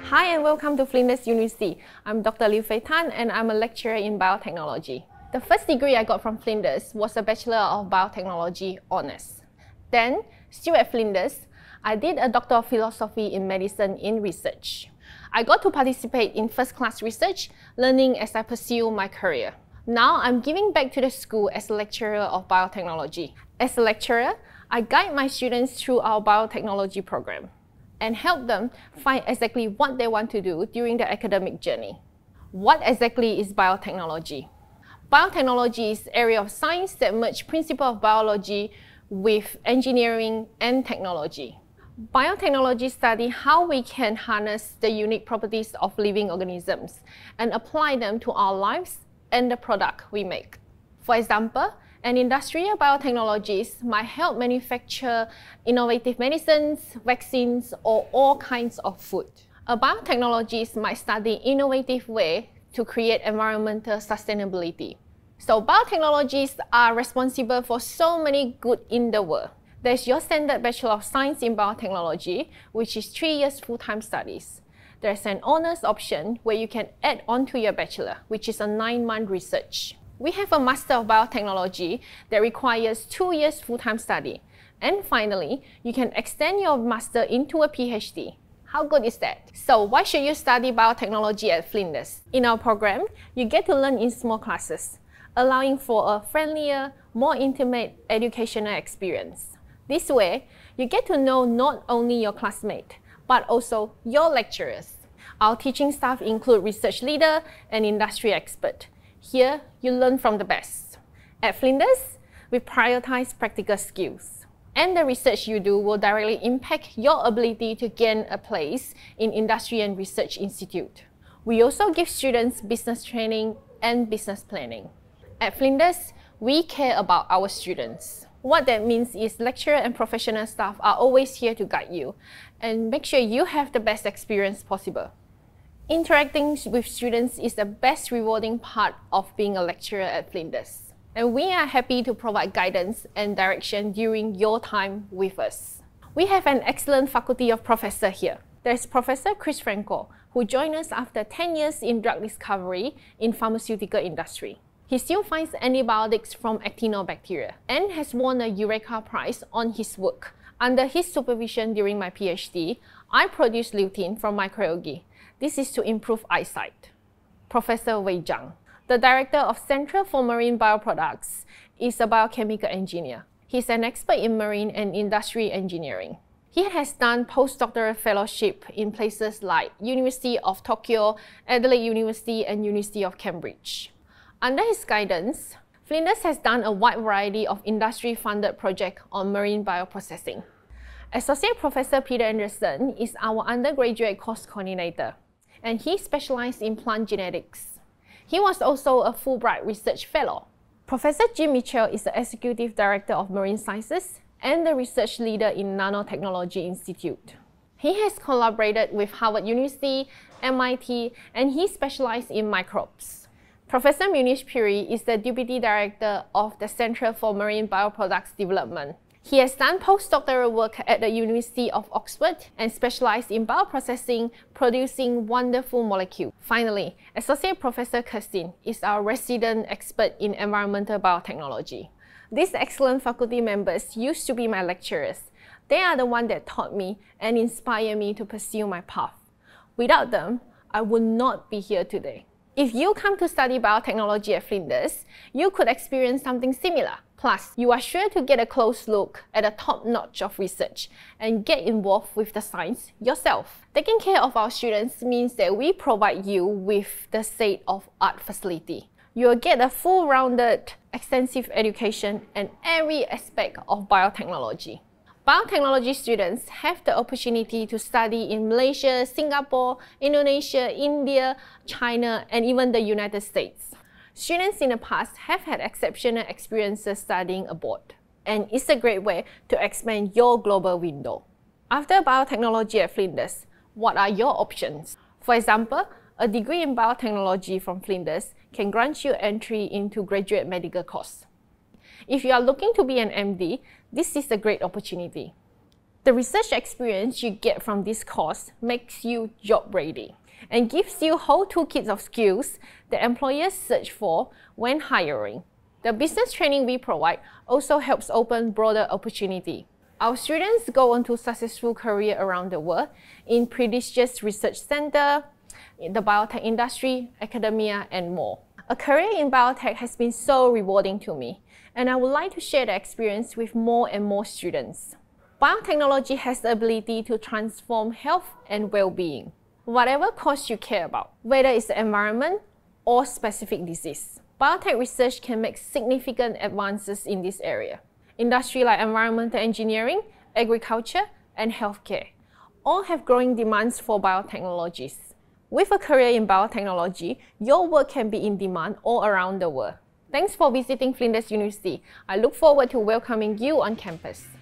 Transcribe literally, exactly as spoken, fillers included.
Hi and welcome to Flinders University. I'm Doctor Liu-Fei Tan and I'm a lecturer in biotechnology. The first degree I got from Flinders was a Bachelor of Biotechnology Honours. Then, still at Flinders, I did a Doctor of Philosophy in Medicine in Research. I got to participate in first-class research, learning as I pursue my career. Now I'm giving back to the school as a lecturer of biotechnology. As a lecturer, I guide my students through our biotechnology program and help them find exactly what they want to do during their academic journey. What exactly is biotechnology? Biotechnology is an area of science that merges principles of biology with engineering and technology. Biotechnology studies how we can harness the unique properties of living organisms and apply them to our lives and the product we make. For example, an industrial biotechnologist might help manufacture innovative medicines, vaccines, or all kinds of food. A biotechnologist might study innovative ways to create environmental sustainability. So biotechnologists are responsible for so many good in the world. There's your standard Bachelor of Science in Biotechnology, which is three years full-time studies. There's an honours option where you can add on to your bachelor, which is a nine-month research. We have a Master of Biotechnology that requires two years full-time study. And finally, you can extend your master into a PhD. How good is that? So why should you study biotechnology at Flinders? In our program, you get to learn in small classes, allowing for a friendlier, more intimate educational experience. This way, you get to know not only your classmates, but also your lecturers. Our teaching staff include research leader and industry expert. Here, you learn from the best. At Flinders, we prioritize practical skills. And the research you do will directly impact your ability to gain a place in industry and research institute. We also give students business training and business planning. At Flinders, we care about our students. What that means is lecturer and professional staff are always here to guide you and make sure you have the best experience possible. Interacting with students is the best rewarding part of being a lecturer at Flinders. And we are happy to provide guidance and direction during your time with us. We have an excellent faculty of professors here. There's Professor Chris Franco, who joined us after ten years in drug discovery in pharmaceutical industry. He still finds antibiotics from actinobacteria and has won a Eureka Prize on his work. Under his supervision during my PhD, I produced lutein from microalgae. This is to improve eyesight. Professor Weijang, the Director of Centre for Marine Bioproducts, is a biochemical engineer. He's an expert in marine and industry engineering. He has done postdoctoral fellowship in places like University of Tokyo, Adelaide University, and University of Cambridge. Under his guidance, Flinders has done a wide variety of industry-funded projects on marine bioprocessing. Associate Professor Peter Anderson is our undergraduate course coordinator, and he specialized in plant genetics. He was also a Fulbright Research Fellow. Professor Jim Mitchell is the Executive Director of Marine Sciences and the research leader in Nanotechnology Institute. He has collaborated with Harvard University, M I T, and he specialized in microbes. Professor Munish Puri is the Deputy Director of the Centre for Marine Bioproducts Development. He has done postdoctoral work at the University of Oxford and specialized in bioprocessing, producing wonderful molecules. Finally, Associate Professor Kirsten is our resident expert in environmental biotechnology. These excellent faculty members used to be my lecturers. They are the ones that taught me and inspired me to pursue my path. Without them, I would not be here today. If you come to study biotechnology at Flinders, you could experience something similar. Plus, you are sure to get a close look at the top notch of research and get involved with the science yourself. Taking care of our students means that we provide you with the state-of-art facility. You will get a full-rounded, extensive education in every aspect of biotechnology. Biotechnology students have the opportunity to study in Malaysia, Singapore, Indonesia, India, China, and even the United States. Students in the past have had exceptional experiences studying abroad, and it's a great way to expand your global window. After biotechnology at Flinders, what are your options? For example, a degree in biotechnology from Flinders can grant you entry into graduate medical course. If you are looking to be an M D, this is a great opportunity. The research experience you get from this course makes you job ready and gives you whole toolkits of skills that employers search for when hiring. The business training we provide also helps open broader opportunity. Our students go on to successful career around the world in prestigious research center, in the biotech industry, academia, and more. A career in biotech has been so rewarding to me, and I would like to share the experience with more and more students. Biotechnology has the ability to transform health and well-being. Whatever cause you care about, whether it's the environment or specific disease, biotech research can make significant advances in this area. Industries like environmental engineering, agriculture, and healthcare all have growing demands for biotechnologies. With a career in biotechnology, your work can be in demand all around the world. Thanks for visiting Flinders University. I look forward to welcoming you on campus.